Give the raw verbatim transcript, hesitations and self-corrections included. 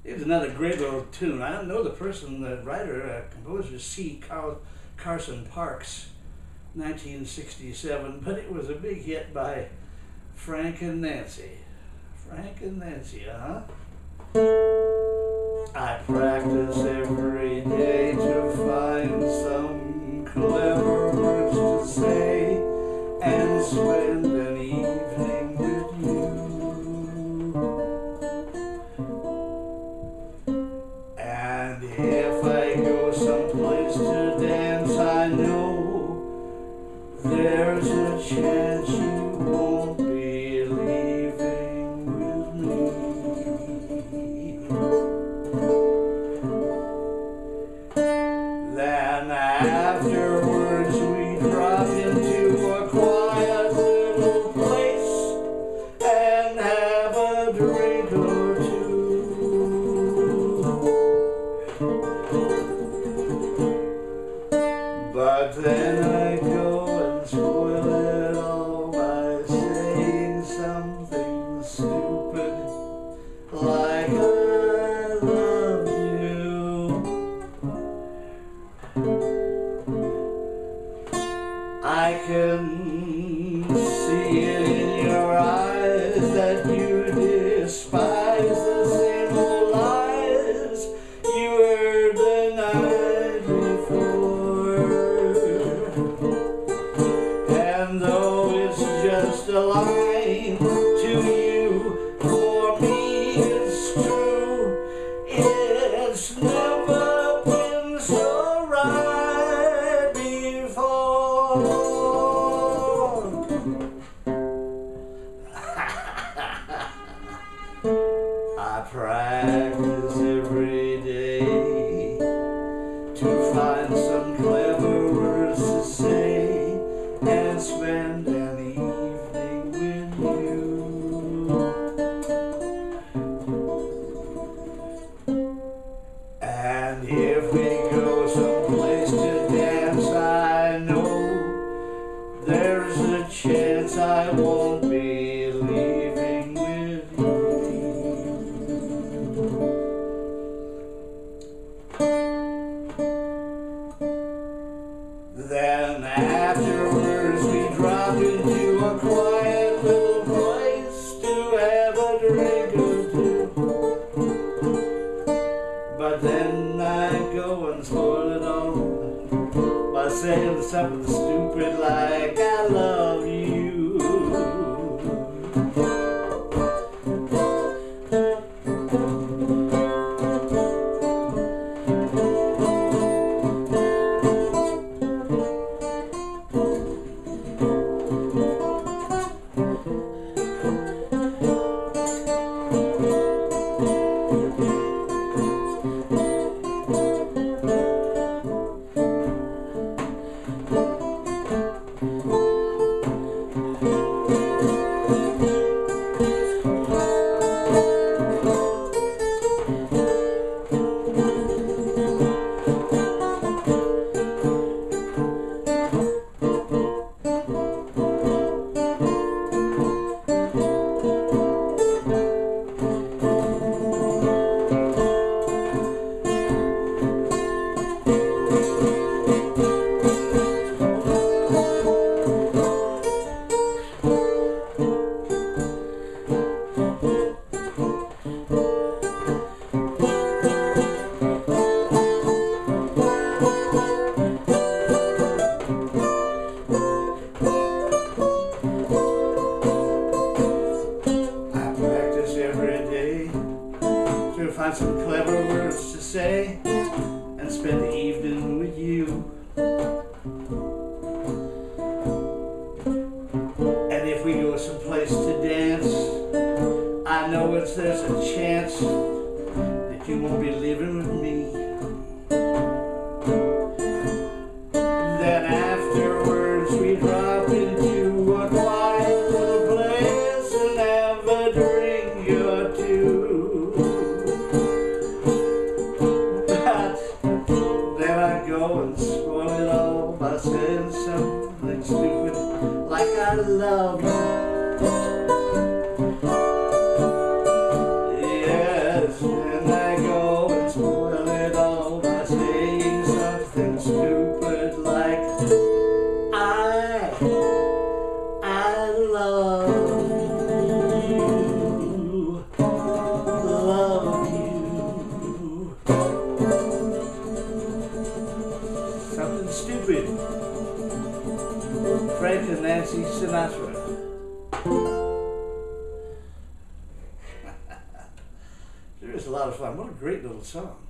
It's another great little tune. I don't know the person, the writer, uh, composer, C. Car Carson Parks, nineteen sixty-seven, but it was a big hit by Frank and Nancy. Frank and Nancy, huh? I practice every day to find some clever words to say and spend an evening with you. And if I go someplace to dance, I know there's a chance you won't be leaving with me. Then afterwards we drop into a quiet little place and have a drink or two. But then I go and spoil it all by saying something stupid like I love you. I can see it in your eyes that you despise the same old lies you heard the night before. And though it's just a line to you, for me it's true. It's never been so right before. I practice every day to find some clever words to say and spend an evening with you. And if we go someplace to dance, I know there's a chance I won't be leaving with you. Then afterwards we drop into a quiet little place to have a drink or two. But then I go and spoil it all by saying something stupid like I love you. Find some clever words to say and spend the evening with you. And if we go someplace to dance, I know it's there's a chance that you won't be living with me. Then afterwards we drop into a quiet little place and have a drink or two. And spoil it all by saying something stupid like I love you. Yes, and I Nancy Sinatra. Sure is a lot of fun. What a great little song.